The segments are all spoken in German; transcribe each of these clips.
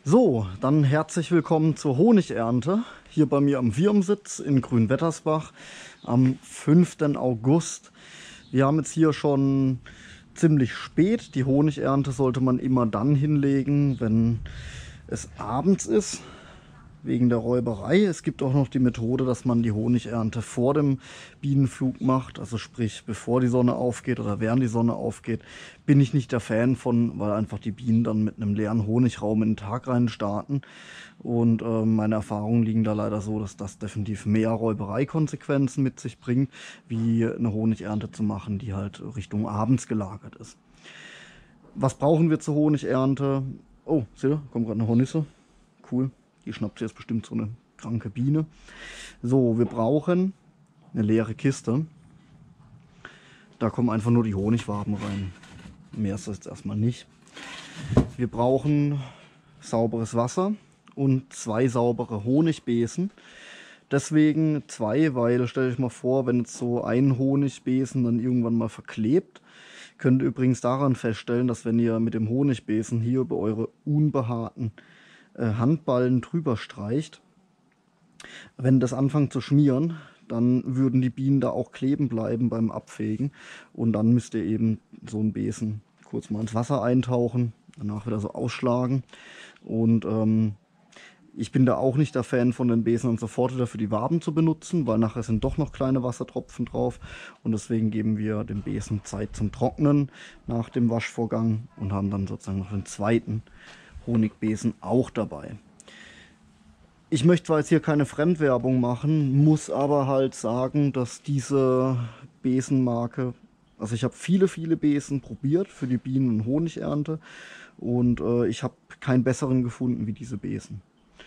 So, dann herzlich willkommen zur Honigernte hier bei mir am Firmensitz in Grünwettersbach am 5. August. Wir haben jetzt hier schon ziemlich spät. Die Honigernte sollte man immer dann hinlegen, wenn es abends ist, wegen der Räuberei. Es gibt auch noch die Methode, dass man die Honigernte vor dem Bienenflug macht, also sprich bevor die Sonne aufgeht oder während die Sonne aufgeht. Bin ich nicht der Fan von, weil einfach die Bienen dann mit einem leeren Honigraum in den Tag rein starten. Und meine Erfahrungen liegen da leider so, dass das definitiv mehr Räubereikonsequenzen mit sich bringt, wie eine Honigernte zu machen, die halt Richtung abends gelagert ist. Was brauchen wir zur Honigernte? Oh, seht ihr, kommt gerade eine Hornisse. Cool. Die schnappt sich jetzt bestimmt so eine kranke Biene. So, wir brauchen eine leere Kiste. Da kommen einfach nur die Honigwaben rein. Mehr ist das jetzt erstmal nicht. Wir brauchen sauberes Wasser und 2 saubere Honigbesen. Deswegen 2, weil stell euch mal vor, wenn jetzt so ein Honigbesen dann irgendwann mal verklebt, könnt ihr übrigens daran feststellen, dass wenn ihr mit dem Honigbesen hier über eure unbehaarten Handballen drüber streicht, wenn das anfängt zu schmieren, dann würden die Bienen da auch kleben bleiben beim Abfegen und dann müsst ihr eben so einen Besen kurz mal ins Wasser eintauchen, danach wieder so ausschlagen und ich bin da auch nicht der Fan von den Besen dann sofort wieder für die Waben zu benutzen, weil nachher sind doch noch kleine Wassertropfen drauf und deswegen geben wir dem Besen Zeit zum Trocknen nach dem Waschvorgang und haben dann sozusagen noch den zweiten Honigbesen auch dabei. Ich möchte zwar jetzt hier keine Fremdwerbung machen, muss aber halt sagen, dass diese Besenmarke, also ich habe viele Besen probiert für die Bienen- und Honigernte und ich habe keinen besseren gefunden wie diese Besen.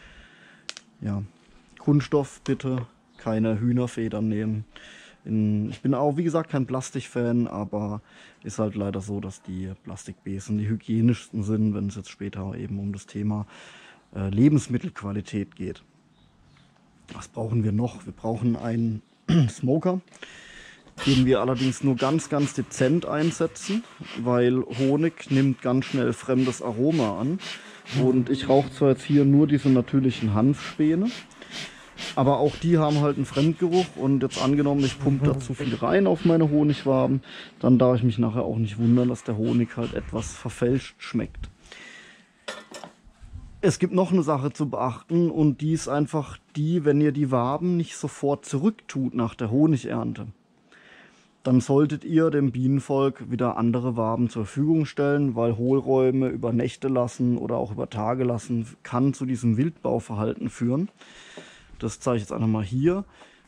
Ja, Kunststoff bitte, keine Hühnerfedern nehmen. Ich bin auch, wie gesagt, kein Plastikfan, aber ist halt leider so, dass die Plastikbesen die hygienischsten sind, wenn es jetzt später eben um das Thema Lebensmittelqualität geht. Was brauchen wir noch? Wir brauchen einen Smoker, den wir allerdings nur ganz dezent einsetzen, weil Honig nimmt ganz schnell fremdes Aroma an. Und ich rauche zwar jetzt hier nur diese natürlichen Hanfspäne, aber auch die haben halt einen Fremdgeruch und jetzt angenommen, ich pumpe da zu viel rein auf meine Honigwaben, dann darf ich mich nachher auch nicht wundern, dass der Honig halt etwas verfälscht schmeckt. Es gibt noch eine Sache zu beachten und die ist einfach die, wenn ihr die Waben nicht sofort zurücktut nach der Honigernte, dann solltet ihr dem Bienenvolk wieder andere Waben zur Verfügung stellen, weil Hohlräume über Nächte lassen oder auch über Tage lassen kann zu diesem Wildbauverhalten führen. Das zeige ich jetzt einfach mal hier.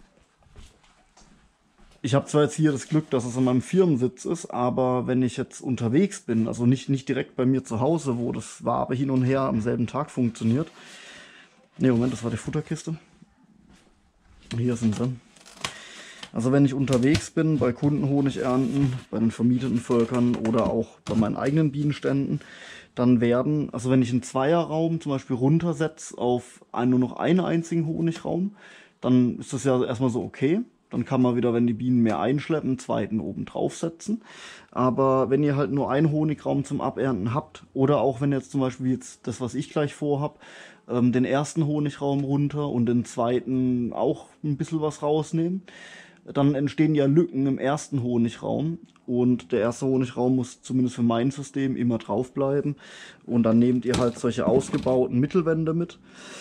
Ich habe zwar jetzt hier das Glück, dass es an meinem Firmensitz ist, aber wenn ich jetzt unterwegs bin, also nicht direkt bei mir zu Hause, wo das Wabe hin und her am selben Tag funktioniert. Ne, Moment, das war die Futterkiste. Hier sind sie. Also wenn ich unterwegs bin, bei Kundenhonigernten, bei den vermieteten Völkern oder auch bei meinen eigenen Bienenständen, dann werden, also wenn ich einen Zweierraum zum Beispiel runtersetze auf nur noch einen einzigen Honigraum, dann ist das ja erstmal so okay. Dann kann man wieder, wenn die Bienen mehr einschleppen, einen zweiten oben draufsetzen. Aber wenn ihr halt nur einen Honigraum zum Abernten habt, oder auch wenn jetzt zum Beispiel jetzt das, was ich gleich vorhab, den ersten Honigraum runter und den zweiten auch ein bisschen was rausnehmen, dann entstehen ja Lücken im ersten Honigraum und der erste Honigraum muss zumindest für mein System immer drauf bleiben und dann nehmt ihr halt solche ausgebauten Mittelwände mit.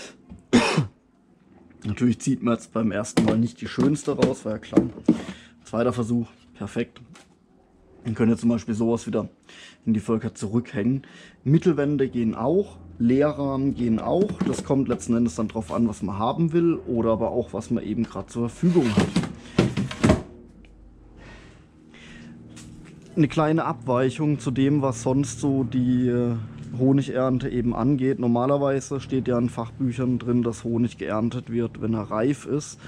Natürlich zieht man jetzt beim ersten Mal nicht die schönste raus, war ja klar. Zweiter Versuch, perfekt. Dann könnt ihr zum Beispiel sowas wieder in die Völker zurückhängen. Mittelwände gehen auch, Leerrahmen gehen auch. Das kommt letzten Endes dann drauf an, was man haben will oder aber auch, was man eben gerade zur Verfügung hat. Eine kleine Abweichung zu dem, was sonst so die Honigernte eben angeht. Normalerweise steht ja in Fachbüchern drin, dass Honig geerntet wird, wenn er reif ist.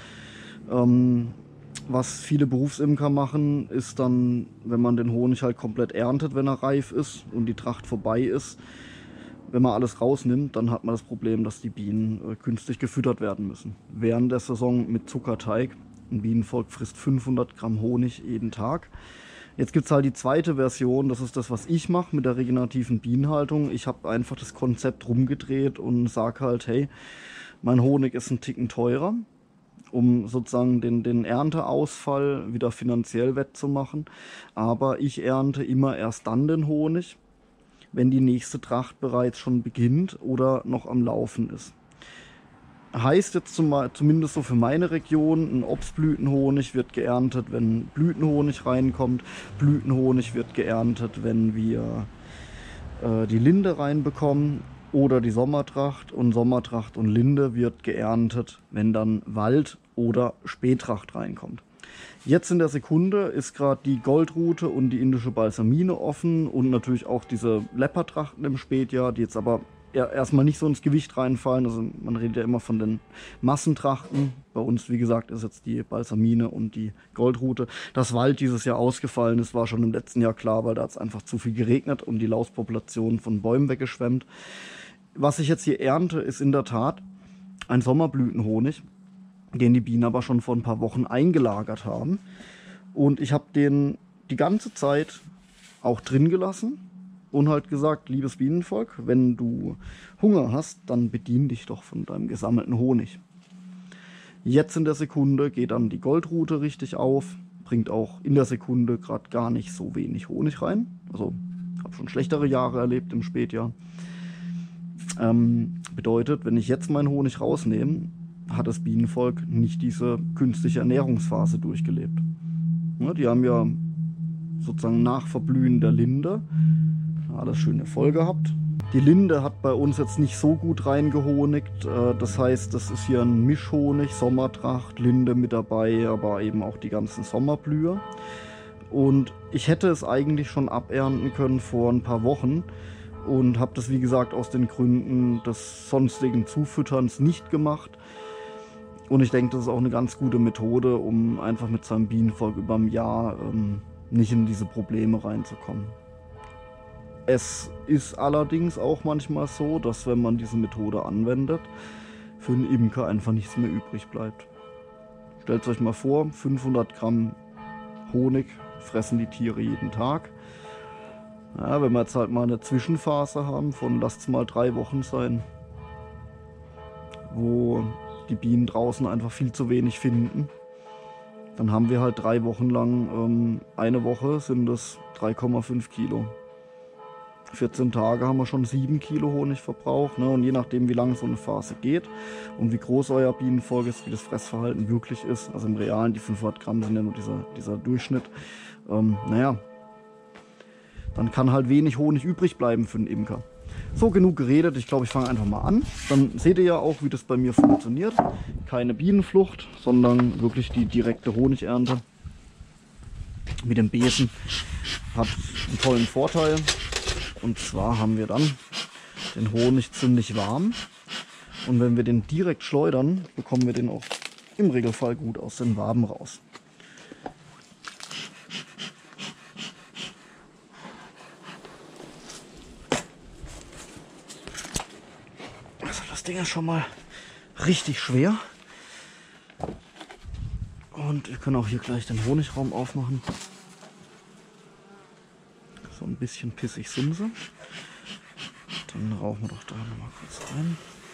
Was viele Berufsimker machen, ist dann, wenn man den Honig halt komplett erntet, wenn er reif ist und die Tracht vorbei ist, wenn man alles rausnimmt, dann hat man das Problem, dass die Bienen künstlich gefüttert werden müssen. Während der Saison mit Zuckerteig. Ein Bienenvolk frisst 500 Gramm Honig jeden Tag. Jetzt gibt es halt die zweite Version, das ist das, was ich mache mit der regenerativen Bienenhaltung. Ich habe einfach das Konzept rumgedreht und sage halt, hey, mein Honig ist ein Ticken teurer, um sozusagen den Ernteausfall wieder finanziell wettzumachen. Aber ich ernte immer erst dann den Honig, wenn die nächste Tracht bereits schon beginnt oder noch am Laufen ist. Heißt jetzt zumindest so für meine Region, ein Obstblütenhonig wird geerntet, wenn Blütenhonig reinkommt. Blütenhonig wird geerntet, wenn wir die Linde reinbekommen oder die Sommertracht. Und Sommertracht und Linde wird geerntet, wenn dann Wald oder Spättracht reinkommt. Jetzt in der Sekunde ist gerade die Goldrute und die indische Balsamine offen und natürlich auch diese Leopardtrachten im Spätjahr, die jetzt aber erstmal nicht so ins Gewicht reinfallen. Also man redet ja immer von den Massentrachten. Bei uns, wie gesagt, ist jetzt die Balsamine und die Goldrute. Dass Wald dieses Jahr ausgefallen ist, war schon im letzten Jahr klar, weil da hat es einfach zu viel geregnet und die Lauspopulation von Bäumen weggeschwemmt. Was ich jetzt hier ernte, ist in der Tat ein Sommerblütenhonig, den die Bienen aber schon vor ein paar Wochen eingelagert haben. Und ich habe den die ganze Zeit auch drin gelassen. Und halt gesagt, liebes Bienenvolk, wenn du Hunger hast, dann bedien dich doch von deinem gesammelten Honig. Jetzt in der Sekunde geht dann die Goldrute richtig auf, bringt auch in der Sekunde gerade gar nicht so wenig Honig rein. Also habe schon schlechtere Jahre erlebt im Spätjahr. Bedeutet, wenn ich jetzt meinen Honig rausnehme, hat das Bienenvolk nicht diese künstliche Ernährungsphase durchgelebt. Ja, die haben ja sozusagen nach Verblühen der Linde alles schön voll gehabt. Die Linde hat bei uns jetzt nicht so gut reingehonigt. Das heißt, das ist hier ein Mischhonig, Sommertracht, Linde mit dabei, aber eben auch die ganzen Sommerblüher. Und ich hätte es eigentlich schon abernten können vor ein paar Wochen und habe das, wie gesagt, aus den Gründen des sonstigen Zufütterns nicht gemacht. Und ich denke, das ist auch eine ganz gute Methode, um einfach mit seinem Bienenvolk über ein Jahr nicht in diese Probleme reinzukommen. Es ist allerdings auch manchmal so, dass wenn man diese Methode anwendet, für einen Imker einfach nichts mehr übrig bleibt. Stellt euch mal vor, 500 Gramm Honig fressen die Tiere jeden Tag. Ja, wenn wir jetzt halt mal eine Zwischenphase haben von, lasst es mal 3 Wochen sein, wo die Bienen draußen einfach viel zu wenig finden, dann haben wir halt 3 Wochen lang, eine Woche sind es 3,5 Kilo. 14 Tage haben wir schon 7 Kilo Honig verbraucht. Ne? Und je nachdem, wie lange so eine Phase geht und wie groß euer Bienenvolk ist, wie das Fressverhalten wirklich ist, also im Realen, die 500 Gramm sind ja nur dieser Durchschnitt, naja, dann kann halt wenig Honig übrig bleiben für einen Imker. So, genug geredet. Ich glaube, ich fange einfach mal an. Dann seht ihr ja auch, wie das bei mir funktioniert. Keine Bienenflucht, sondern wirklich die direkte Honigernte mit dem Besen. Hat einen tollen Vorteil. Und zwar haben wir dann den Honig ziemlich warm. Und wenn wir den direkt schleudern, bekommen wir den auch im Regelfall gut aus den Waben raus. Also das Ding ist schon mal richtig schwer. Und wir können auch hier gleich den Honigraum aufmachen. So ein bisschen pissig Simse. Dann rauchen wir doch da nochmal kurz rein.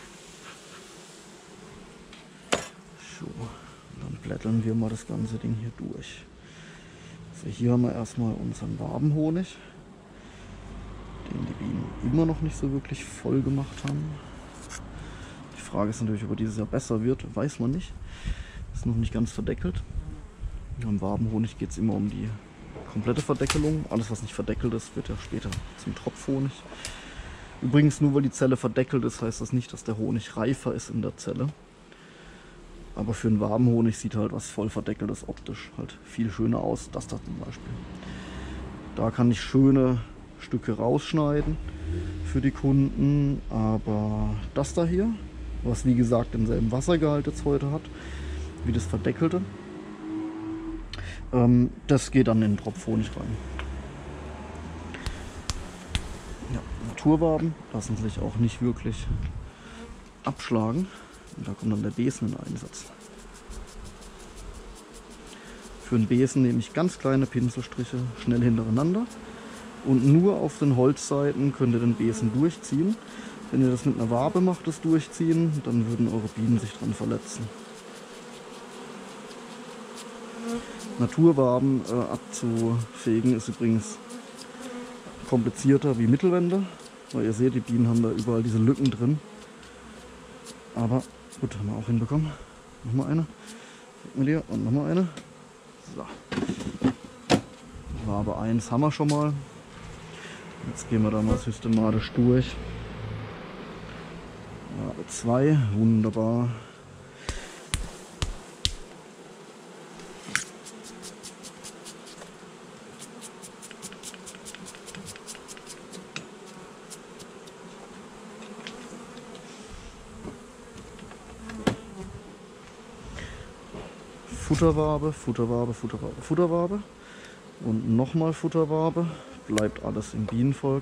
So, und dann blätteln wir mal das ganze Ding hier durch. Also hier haben wir erstmal unseren Wabenhonig, den die Bienen immer noch nicht so wirklich voll gemacht haben. Die Frage ist natürlich, ob er dieses Jahr besser wird, weiß man nicht. Ist noch nicht ganz verdeckelt. Beim Wabenhonig geht es immer um die komplette Verdeckelung. Alles, was nicht verdeckelt ist, wird ja später zum Tropfhonig. Übrigens, nur weil die Zelle verdeckelt ist, heißt das nicht, dass der Honig reifer ist in der Zelle. Aber für einen Wabenhonig sieht halt was voll verdeckeltes optisch halt viel schöner aus. Das da zum Beispiel. Da kann ich schöne Stücke rausschneiden für die Kunden. Aber das da hier, was wie gesagt denselben Wassergehalt jetzt heute hat, wie das verdeckelte, das geht dann in den Tropfhonig rein. Ja, Naturwaben lassen sich auch nicht wirklich abschlagen. Und da kommt dann der Besen in Einsatz. Für den Besen nehme ich ganz kleine Pinselstriche schnell hintereinander und nur auf den Holzseiten könnt ihr den Besen durchziehen. Wenn ihr das mit einer Wabe macht, das Durchziehen, dann würden eure Bienen sich dran verletzen. Naturwaben abzufegen ist übrigens komplizierter wie Mittelwände, weil ihr seht, die Bienen haben da überall diese Lücken drin. Aber gut, haben wir auch hinbekommen. Nochmal eine. Mit dir und nochmal eine. So. Wabe 1 haben wir schon mal. Jetzt gehen wir da mal systematisch durch. Wabe 2, wunderbar. Futterwabe, Futterwabe, Futterwabe, Futterwabe und nochmal Futterwabe. Bleibt alles im Bienenvolk.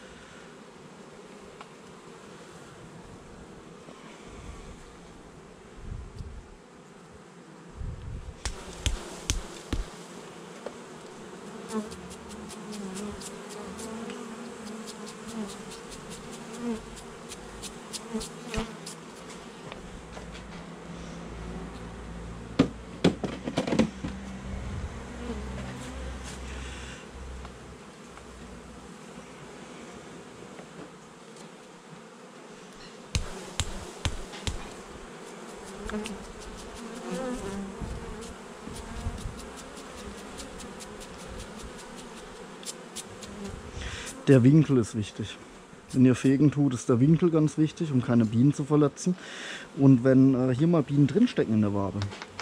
Der Winkel ist wichtig. Wenn ihr fegen tut, ist der Winkel ganz wichtig, um keine Bienen zu verletzen. Und wenn hier mal Bienen drinstecken in der Wabe,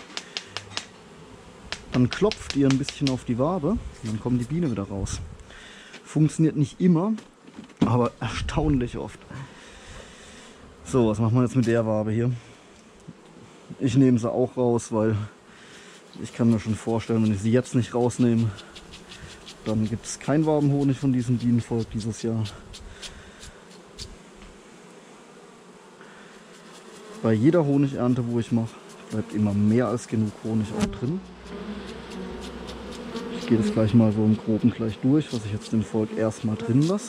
dann klopft ihr ein bisschen auf die Wabe und dann kommen die Bienen wieder raus. Funktioniert nicht immer, aber erstaunlich oft. So, was machen wir jetzt mit der Wabe hier? Ich nehme sie auch raus, weil ich kann mir schon vorstellen, wenn ich sie jetzt nicht rausnehme, dann gibt es kein Wabenhonig von diesem Bienenvolk dieses Jahr. Bei jeder Honigernte, wo ich mache, bleibt immer mehr als genug Honig auch drin. Ich gehe das gleich mal so im Groben gleich durch, was ich jetzt dem Volk erstmal drin lasse.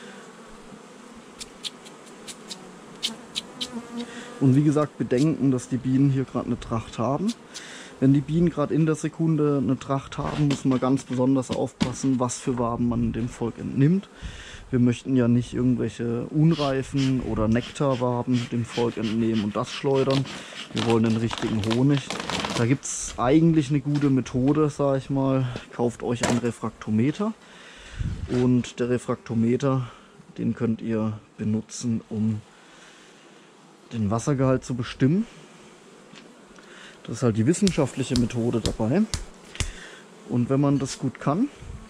Und wie gesagt, bedenken, dass die Bienen hier gerade eine Tracht haben. Wenn die Bienen gerade in der Sekunde eine Tracht haben, muss man ganz besonders aufpassen, was für Waben man dem Volk entnimmt. Wir möchten ja nicht irgendwelche unreifen oder Nektarwaben dem Volk entnehmen und das schleudern. Wir wollen den richtigen Honig. Da gibt es eigentlich eine gute Methode, sage ich mal. Kauft euch einen Refraktometer. Und der Refraktometer, den könnt ihr benutzen, um den Wassergehalt zu bestimmen. Das ist halt die wissenschaftliche Methode dabei. Und wenn man das gut kann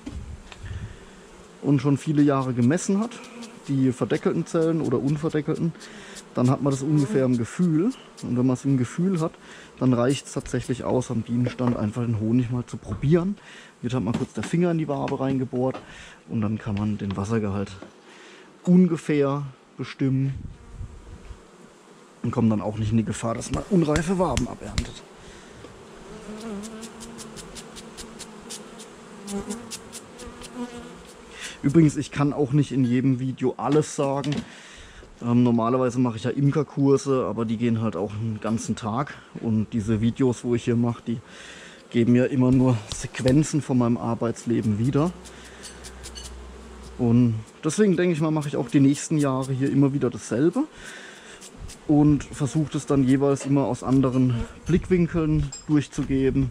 und schon viele Jahre gemessen hat, die verdeckelten Zellen oder unverdeckelten, dann hat man das ungefähr im Gefühl. Und wenn man es im Gefühl hat, dann reicht es tatsächlich aus, am Bienenstand einfach den Honig mal zu probieren. Wird halt mal kurz der Finger in die Wabe reingebohrt und dann kann man den Wassergehalt ungefähr bestimmen. Und kommen dann auch nicht in die Gefahr, dass man unreife Waben aberntet. Übrigens, ich kann auch nicht in jedem Video alles sagen. Normalerweise mache ich ja Imkerkurse, aber die gehen halt auch einen ganzen Tag. Und diese Videos, wo ich hier mache, die geben mir immer nur Sequenzen von meinem Arbeitsleben wieder. Und deswegen denke ich mal, mache ich auch die nächsten Jahre hier immer wieder dasselbe. Und versucht es dann jeweils immer aus anderen Blickwinkeln durchzugeben.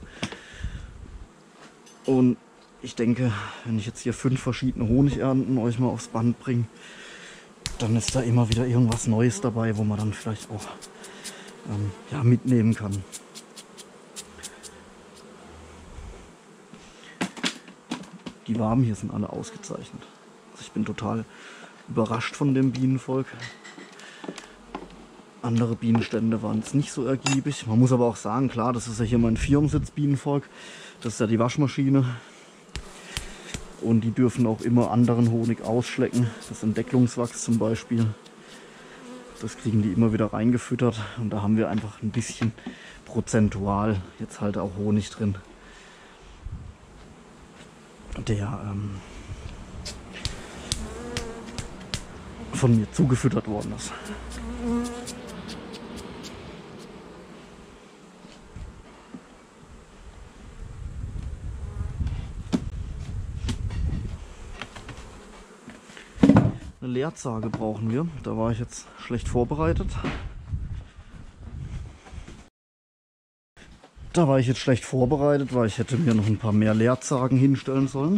Und ich denke, wenn ich jetzt hier 5 verschiedene Honigernten euch mal aufs Band bringe, dann ist da immer wieder irgendwas Neues dabei, wo man dann vielleicht auch ja, mitnehmen kann. Die Waben hier sind alle ausgezeichnet. Also ich bin total überrascht von dem Bienenvolk. Andere Bienenstände waren jetzt nicht so ergiebig. Man muss aber auch sagen, klar, das ist ja hier mein Firmensitz-Bienenvolk. Das ist ja die Waschmaschine. Und die dürfen auch immer anderen Honig ausschlecken. Das Entdecklungswachs zum Beispiel. Das kriegen die immer wieder reingefüttert. Und da haben wir einfach ein bisschen prozentual jetzt halt auch Honig drin. der von mir zugefüttert worden ist. Eine Leerzage brauchen wir. Da war ich jetzt schlecht vorbereitet. Weil ich hätte mir noch ein paar mehr Leerzagen hinstellen sollen.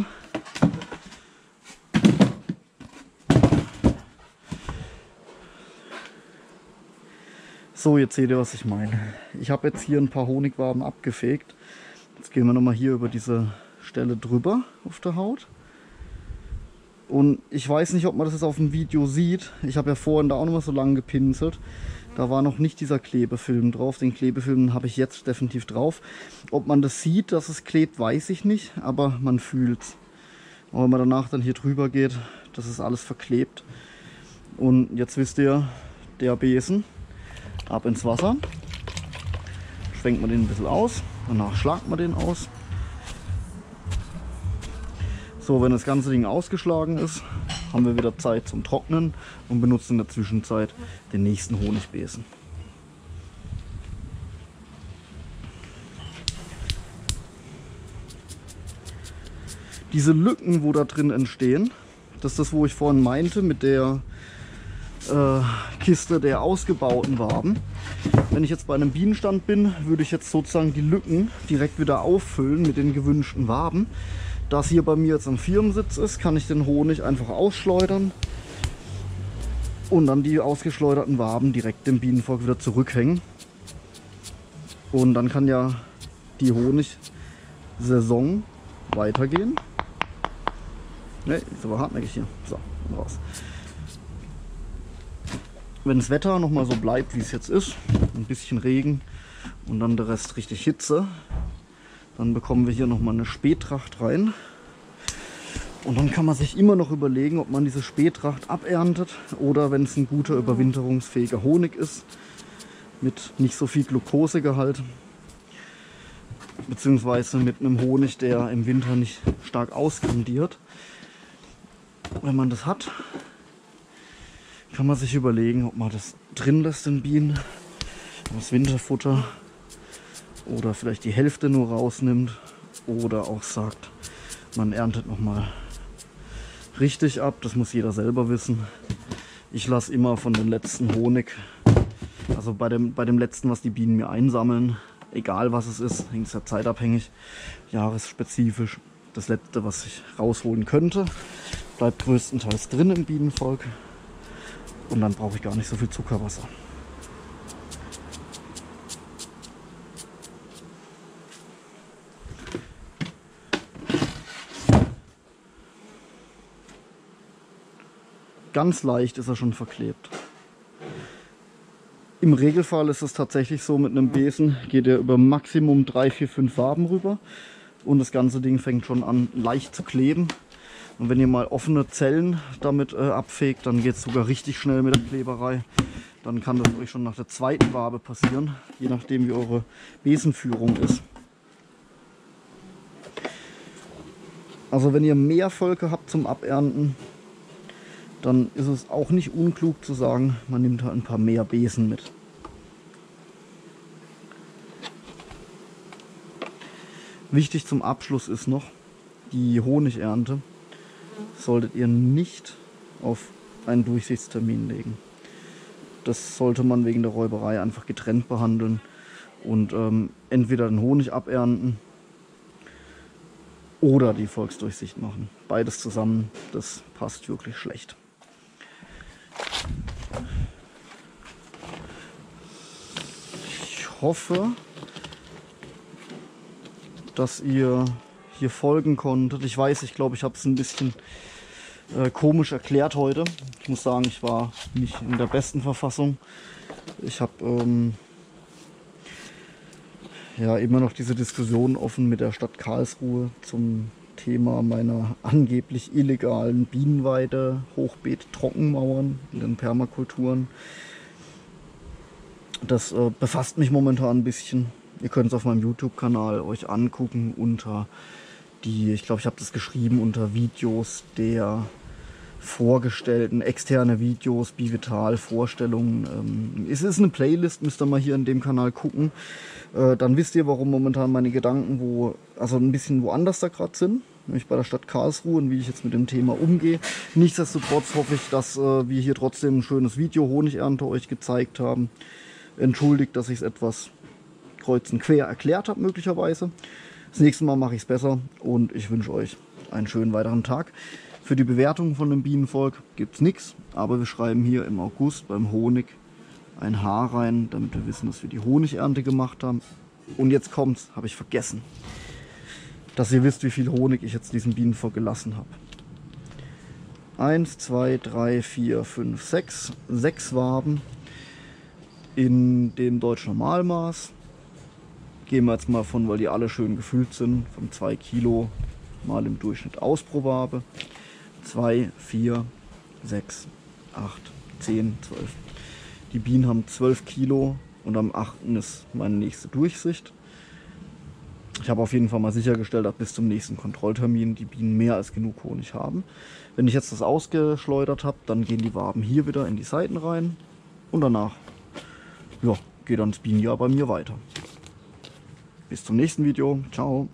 So, jetzt seht ihr, was ich meine. Ich habe jetzt hier ein paar Honigwaben abgefegt. Jetzt gehen wir nochmal hier über diese Stelle drüber auf der Haut. Und ich weiß nicht, ob man das jetzt auf dem Video sieht. Ich habe ja vorhin da auch nochmal so lange gepinselt. Da war noch nicht dieser Klebefilm drauf. Den Klebefilm habe ich jetzt definitiv drauf. Ob man das sieht, dass es klebt, weiß ich nicht. Aber man fühlt es. Und wenn man danach dann hier drüber geht, das ist alles verklebt. Und jetzt wisst ihr, der Besen. Ab ins Wasser. Schwenkt man den ein bisschen aus. Danach schlagt man den aus. So, wenn das ganze Ding ausgeschlagen ist, haben wir wieder Zeit zum Trocknen und benutzen in der Zwischenzeit den nächsten Honigbesen. Diese Lücken, wo da drin entstehen, das ist das, wo ich vorhin meinte mit der Kiste der ausgebauten Waben. Wenn ich jetzt bei einem Bienenstand bin, würde ich jetzt sozusagen die Lücken direkt wieder auffüllen mit den gewünschten Waben. Da es hier bei mir jetzt am Firmensitz ist, kann ich den Honig einfach ausschleudern und dann die ausgeschleuderten Waben direkt dem Bienenvolk wieder zurückhängen. Und dann kann ja die Honigsaison weitergehen. Ne, ist aber hartnäckig hier. So, raus. Wenn das Wetter noch mal so bleibt, wie es jetzt ist, ein bisschen Regen und dann der Rest richtig Hitze, dann bekommen wir hier noch mal eine Spättracht rein. Und dann kann man sich immer noch überlegen, ob man diese Spättracht aberntet oder wenn es ein guter überwinterungsfähiger Honig ist, mit nicht so viel Glukosegehalt, beziehungsweise mit einem Honig, der im Winter nicht stark auskandiert. Wenn man das hat, kann man sich überlegen, ob man das drin lässt in Bienen, das Winterfutter, oder vielleicht die Hälfte nur rausnimmt oder auch sagt, man erntet nochmal richtig ab. Das muss jeder selber wissen. Ich lasse immer von den letzten Honig, also bei dem letzten, was die Bienen mir einsammeln, egal was es ist, hängt es ja zeitabhängig, jahresspezifisch, das letzte, was ich rausholen könnte, bleibt größtenteils drin im Bienenvolk. Und dann brauche ich gar nicht so viel Zuckerwasser. Ganz leicht ist er schon verklebt. Im Regelfall ist es tatsächlich so, mit einem Besen geht er über Maximum 3, 4, 5 Waben rüber. Und das ganze Ding fängt schon an leicht zu kleben. Und wenn ihr mal offene Zellen damit abfegt, dann geht es sogar richtig schnell mit der Kleberei. Dann kann das euch schon nach der zweiten Wabe passieren, je nachdem wie eure Besenführung ist. Also wenn ihr mehr Völker habt zum Abernten, dann ist es auch nicht unklug zu sagen, man nimmt halt ein paar mehr Besen mit. Wichtig zum Abschluss ist noch die Honigernte. Solltet ihr nicht auf einen Durchsichtstermin legen. Das sollte man wegen der Räuberei einfach getrennt behandeln und entweder den Honig abernten oder die Volksdurchsicht machen. Beides zusammen, das passt wirklich schlecht. Ich hoffe, dass ihr hier folgen konntet. Ich weiß, ich glaube, ich habe es ein bisschen komisch erklärt heute. Ich muss sagen, ich war nicht in der besten Verfassung. Ich habe ja immer noch diese Diskussion offen mit der Stadt Karlsruhe zum Thema meiner angeblich illegalen Bienenweide, Hochbeet, Trockenmauern in den Permakulturen. Das befasst mich momentan ein bisschen. Ihr könnt es auf meinem YouTube-Kanal euch angucken unter ich glaube, ich habe das geschrieben unter Videos der vorgestellten, externe Videos, Bivital, Vorstellungen. Es ist eine Playlist, müsst ihr mal hier in dem Kanal gucken. Dann wisst ihr, warum momentan meine Gedanken also ein bisschen woanders da gerade sind. Nämlich bei der Stadt Karlsruhe und wie ich jetzt mit dem Thema umgehe. Nichtsdestotrotz hoffe ich, dass wir hier trotzdem ein schönes Video Honigernte euch gezeigt haben. Entschuldigt, dass ich es etwas kreuz und quer erklärt habe möglicherweise. Das nächste Mal mache ich es besser und ich wünsche euch einen schönen weiteren Tag. Für die Bewertung von dem Bienenvolk gibt es nichts, aber wir schreiben hier im August beim Honig ein H rein, damit wir wissen, dass wir die Honigernte gemacht haben. Und jetzt kommt's, habe ich vergessen, dass ihr wisst, wie viel Honig ich jetzt diesem Bienenvolk gelassen habe. 1, 2, 3, 4, 5, 6. 6 Waben in dem Deutsch-Normalmaß. Gehen wir jetzt mal von, weil die alle schön gefüllt sind, von 2 Kilo mal im Durchschnitt aus pro Wabe. 2, 4, 6, 8, 10, 12. Die Bienen haben 12 Kilo und am 8. ist meine nächste Durchsicht. Ich habe auf jeden Fall mal sichergestellt, dass bis zum nächsten Kontrolltermin die Bienen mehr als genug Honig haben. Wenn ich jetzt das ausgeschleudert habe, dann gehen die Waben hier wieder in die Seiten rein und danach geht dann das Bienenjahr bei mir weiter. Bis zum nächsten Video. Ciao.